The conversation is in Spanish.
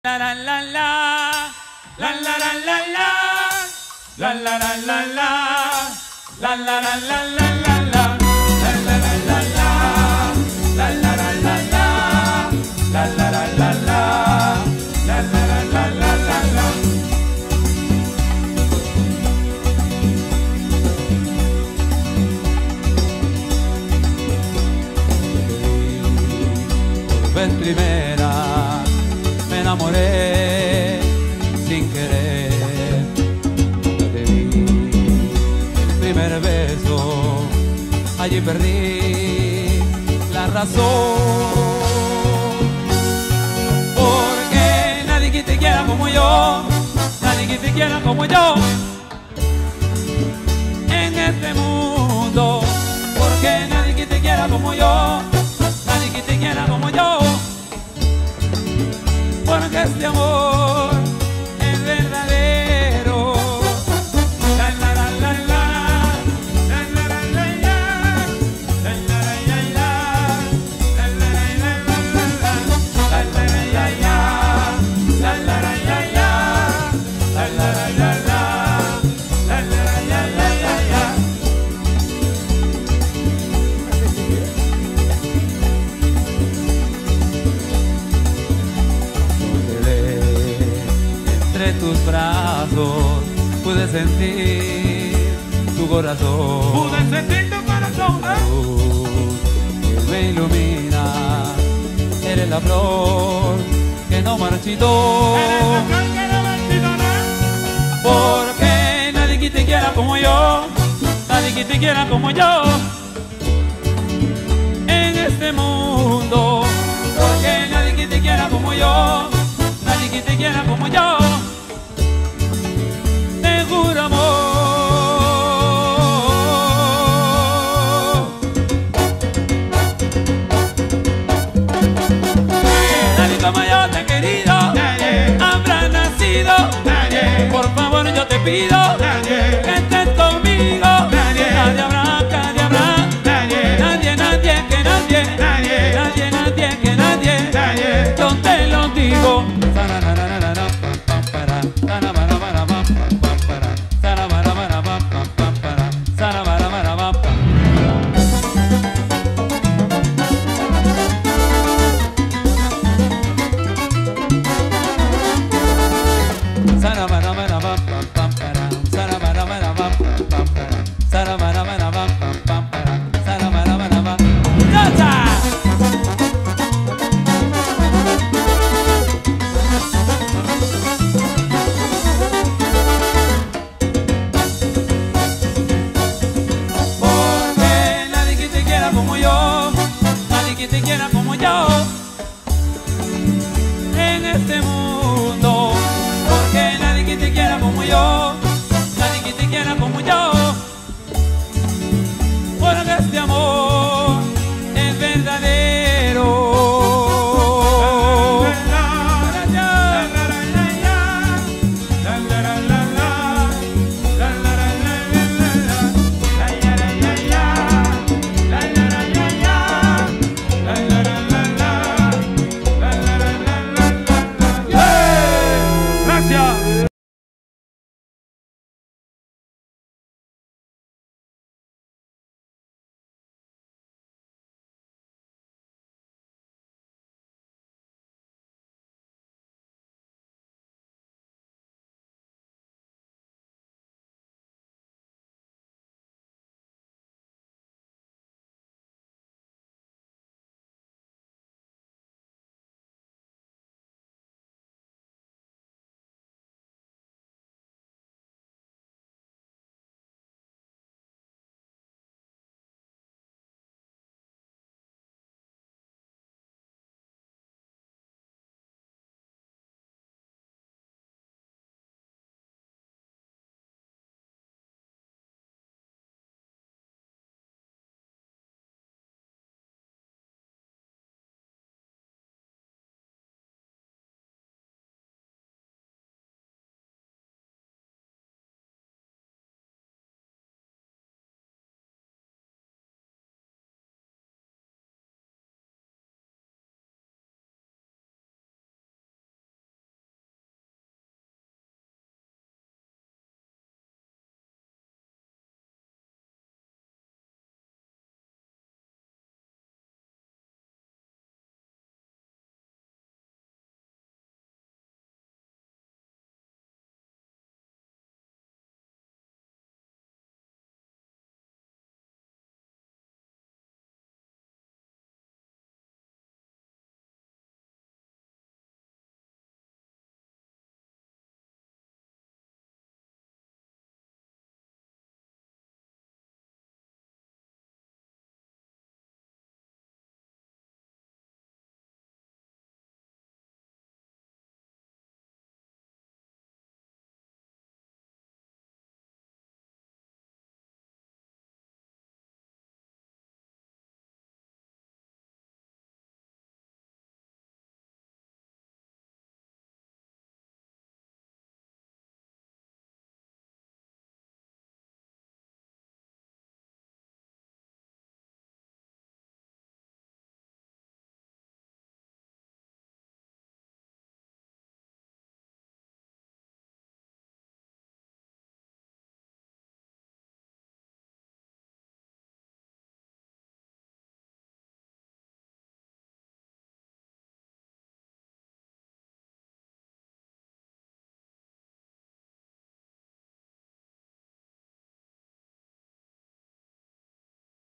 La la la la, la la la la la, la la la la la, la la la la la la, la la la la la, la la la la la, la la la la la, la la la la la la. Por vez primera me enamoré sin querer, te di el primer beso, allí perdí la razón, porque nadie que te quiera como yo, nadie que te quiera como yo, en este mundo, porque nadie que te quiera como yo, nadie que te quiera como yo. Porque este amor es verdadero. La la la la la, la la la la la, la la la la la, la la la la la, la la la la, la la la la la, la la la la la, la la la la la. Entre tus brazos pude sentir tu corazón. Pude sentir tu corazón. La luz que me ilumina, eres la flor que no marchitó. Eres la flor que no marchitó, ¿no? Porque nadie que te quiera como yo, nadie que te quiera como yo, en este mundo. Porque nadie que te quiera como yo, nadie que te quiera como yo. Te juro amor. Nadie como yo te he querido, nadie habrá nacido, nadie. Por favor yo te pido, nadie, que estés conmigo, nadie. Nadie habrá, nadie habrá, nadie, nadie, nadie, que nadie, nadie, nadie, nadie, que nadie, nadie. Yo te lo digo. Te quiera como yo en este mundo, porque nadie que te quiera como yo, nadie que te quiera como yo.